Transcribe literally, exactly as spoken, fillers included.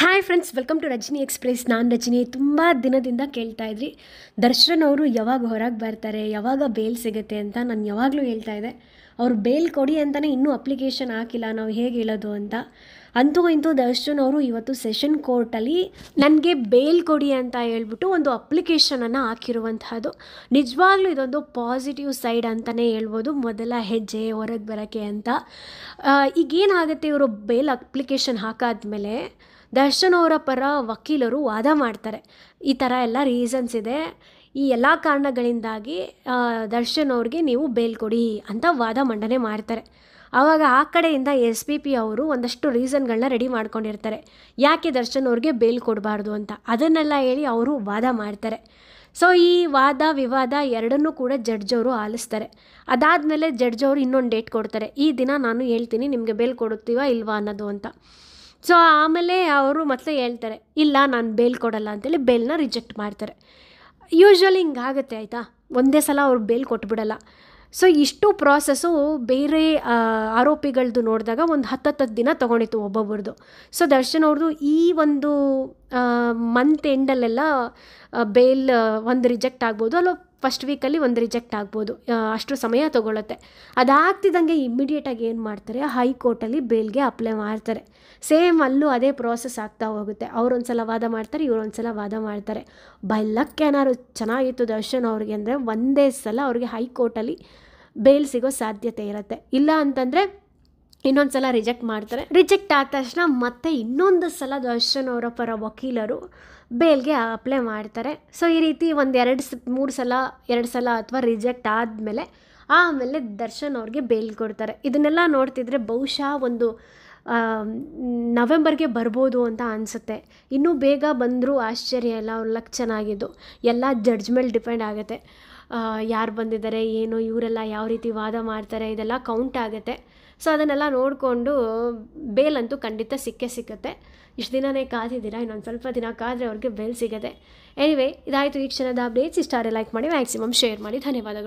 Hi friends, welcome to Rajani express. ನಾನು ರಜನಿ. ತುಂಬ ದಿನದಿಂದ ಕೇಳ್ತಾ ಇದ್ರಿ ದರ್ಶನ್ ಅವರು ಯಾವಾಗ ಹೊರಗೆ ಬರ್ತಾರೆ, ಯಾವಾಗ ಬೇಲ್ ಸಿಗುತ್ತೆ ಅಂತ. ನಾನು ಯಾವಾಗಲೂ ಹೇಳ್ತಾ ಇದ್ದೆ ಅವ್ರು ಬೇಲ್ ಕೊಡಿ ಅಂತಲೇ ಇನ್ನೂ ಅಪ್ಲಿಕೇಶನ್ ಹಾಕಿಲ್ಲ, ನಾವು ಹೇಗೆ ಹೇಳೋದು ಅಂತ. ಅಂತೂ ಇಂತೂ ದರ್ಶನ್ ಅವರು ಇವತ್ತು ಸೆಷನ್ ಕೋರ್ಟಲ್ಲಿ ನನಗೆ ಬೇಲ್ ಕೊಡಿ ಅಂತ ಹೇಳ್ಬಿಟ್ಟು ಒಂದು ಅಪ್ಲಿಕೇಶನನ್ನು ಹಾಕಿರುವಂತಹದ್ದು. ನಿಜವಾಗ್ಲೂ ಇದೊಂದು ಪಾಸಿಟಿವ್ ಸೈಡ್ ಅಂತಲೇ ಹೇಳ್ಬೋದು, ಮೊದಲ ಹೆಜ್ಜೆ ಹೊರಗೆ ಬರೋಕ್ಕೆ ಅಂತ. ಈಗೇನಾಗುತ್ತೆ, ಇವರು ಬೇಲ್ ಅಪ್ಲಿಕೇಶನ್ ಹಾಕಾದ್ಮೇಲೆ ದರ್ಶನ್ ಅವರ ಪರ ವಕೀಲರು ವಾದ ಮಾಡ್ತಾರೆ. ಈ ಥರ ಎಲ್ಲ ರೀಸನ್ಸ್ ಇದೆ, ಈ ಎಲ್ಲ ಕಾರಣಗಳಿಂದಾಗಿ ದರ್ಶನ್ ಅವ್ರಿಗೆ ನೀವು ಬೇಲ್ ಕೊಡಿ ಅಂತ ವಾದ ಮಂಡನೆ ಮಾಡ್ತಾರೆ. ಆವಾಗ ಆ ಕಡೆಯಿಂದ ಎಸ್ ಪಿ ಪಿ ಅವರು ಒಂದಷ್ಟು ರೀಸನ್ಗಳನ್ನ ರೆಡಿ ಮಾಡ್ಕೊಂಡಿರ್ತಾರೆ, ಯಾಕೆ ದರ್ಶನ್ ಅವ್ರಿಗೆ ಬೇಲ್ ಕೊಡಬಾರ್ದು ಅಂತ. ಅದನ್ನೆಲ್ಲ ಹೇಳಿ ಅವರು ವಾದ ಮಾಡ್ತಾರೆ. ಸೊ ಈ ವಾದ ವಿವಾದ ಎರಡನ್ನೂ ಕೂಡ ಜಡ್ಜ್ ಅವರು ಆಲಿಸ್ತಾರೆ. ಅದಾದಮೇಲೆ ಜಡ್ಜ್ ಅವರು ಇನ್ನೊಂದು ಡೇಟ್ ಕೊಡ್ತಾರೆ, ಈ ದಿನ ನಾನು ಹೇಳ್ತೀನಿ ನಿಮಗೆ ಬೇಲ್ ಕೊಡುತ್ತೀವಾ ಇಲ್ವಾ ಅನ್ನೋದು ಅಂತ. ಸೊ ಆಮೇಲೆ ಅವರು ಮತ್ತೆ ಹೇಳ್ತಾರೆ, ಇಲ್ಲ ನಾನು ಬೇಲ್ ಕೊಡಲ್ಲ ಅಂತೇಳಿ ಬೇಲ್ನ ರಿಜೆಕ್ಟ್ ಮಾಡ್ತಾರೆ. ಯೂಶ್ವಲಿ ಹಿಂಗಾಗುತ್ತೆ ಆಯಿತಾ, ಒಂದೇ ಸಲ ಅವ್ರು ಬೇಲ್ ಕೊಟ್ಬಿಡಲ್ಲ. ಸೊ ಇಷ್ಟು ಪ್ರಾಸೆಸ್ಸು ಬೇರೆ ಆರೋಪಿಗಳದ್ದು ನೋಡಿದಾಗ ಒಂದು ಹತ್ತತ್ತು ದಿನ ತೊಗೊಂಡಿತ್ತು ಒಬ್ಬೊಬ್ರದ್ದು. ಸೊ ದರ್ಶನ್ ಅವ್ರದ್ದು ಈ ಒಂದು ಮಂತ್ ಎಂಡಲ್ಲೆಲ್ಲ ಬೇಲ್ ಒಂದು ರಿಜೆಕ್ಟ್ ಆಗ್ಬೋದು, ಅಲ್ಲ ಫಸ್ಟ್ ವೀಕಲ್ಲಿ ಒಂದು ರಿಜೆಕ್ಟ್ ಆಗ್ಬೋದು, ಅಷ್ಟು ಸಮಯ ತೊಗೊಳುತ್ತೆ. ಅದಾಗ್ತಿದ್ದಂಗೆ ಇಮ್ಮಿಡಿಯೇಟಾಗಿ ಏನು ಮಾಡ್ತಾರೆ, ಹೈಕೋರ್ಟಲ್ಲಿ ಬೇಲ್ಗೆ ಅಪ್ಲೈ ಮಾಡ್ತಾರೆ. ಸೇಮ್ ಅಲ್ಲೂ ಅದೇ ಪ್ರಾಸೆಸ್ ಆಗ್ತಾ ಹೋಗುತ್ತೆ. ಅವರೊಂದು ಸಲ ವಾದ ಮಾಡ್ತಾರೆ, ಇವರೊಂದು ಸಲ ವಾದ ಮಾಡ್ತಾರೆ. ಬೈ ಲಕ್ ಏನಾದ್ರು ಚೆನ್ನಾಗಿತ್ತು ದರ್ಶನ್ ಅವ್ರಿಗೆ ಅಂದರೆ ಒಂದೇ ಸಲ ಅವ್ರಿಗೆ ಹೈಕೋರ್ಟಲ್ಲಿ ಬೇಲ್ ಸಿಗೋ ಸಾಧ್ಯತೆ ಇರುತ್ತೆ. ಇಲ್ಲ ಅಂತಂದರೆ ಇನ್ನೊಂದು ಸಲ ರಿಜೆಕ್ಟ್ ಮಾಡ್ತಾರೆ. ರಿಜೆಕ್ಟ್ ಆದ ತಕ್ಷಣ ಮತ್ತೆ ಇನ್ನೊಂದು ಸಲ ದರ್ಶನ್ ಅವರ ಪರ ವಕೀಲರು ಬೇಲ್ಗೆ ಅಪ್ಲೈ ಮಾಡ್ತಾರೆ. ಸೊ ಈ ರೀತಿ ಒಂದು ಎರಡು ಸ ಮೂರು ಸಲ ಎರಡು ಸಲ ಅಥವಾ ರಿಜೆಕ್ಟ್ ಆದಮೇಲೆ ಆಮೇಲೆ ದರ್ಶನ್ ಅವ್ರಿಗೆ ಬೇಲ್ ಕೊಡ್ತಾರೆ. ಇದನ್ನೆಲ್ಲ ನೋಡ್ತಿದ್ರೆ ಬಹುಶಃ ಒಂದು ನವೆಂಬರ್ಗೆ ಬರ್ಬೋದು ಅಂತ ಅನಿಸುತ್ತೆ. ಇನ್ನೂ ಬೇಗ ಬಂದರೂ ಆಶ್ಚರ್ಯ ಇಲ್ಲ, ಅವ್ರ ಲಕ್ ಚೆನ್ನಾಗಿದ್ದು. ಎಲ್ಲ ಜಡ್ಜ್ ಮೇಲೆ ಡಿಪೆಂಡ್ ಆಗುತ್ತೆ, ಯಾರು ಬಂದಿದ್ದಾರೆ ಏನು, ಇವರೆಲ್ಲ ಯಾವ ರೀತಿ ವಾದ ಮಾಡ್ತಾರೆ, ಇದೆಲ್ಲ ಕೌಂಟ್ ಆಗುತ್ತೆ. ಸೊ ಅದನ್ನೆಲ್ಲ ನೋಡಿಕೊಂಡು ಬೇಲಂತೂ ಖಂಡಿತ ಸಿಕ್ಕೇ ಸಿಗುತ್ತೆ. ಇಷ್ಟು ದಿನವೇ ಕಾದಿದ್ದೀರಾ, ಇನ್ನೊಂದು ಸ್ವಲ್ಪ ದಿನ ಕಾದರೆ ಅವ್ರಿಗೆ ಬೇಲ್ ಸಿಗುತ್ತೆ. ಎನಿವೇ, ಇದಾಯಿತು ಈ ಕ್ಷಣದ ಅಪ್ಡೇಟ್ಸ್. ಇಷ್ಟ ಆದರೆ ಲೈಕ್ ಮಾಡಿ, ಮ್ಯಾಕ್ಸಿಮಮ್ ಶೇರ್ ಮಾಡಿ. ಧನ್ಯವಾದಗಳು.